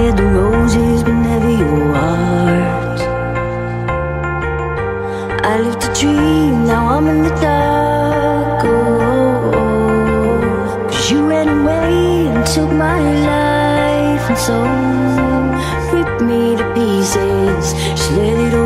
had the roses, but never your heart. I lived a dream, now I'm in the dark. Cause you ran away and took my life, and so ripped me to pieces. Just let it all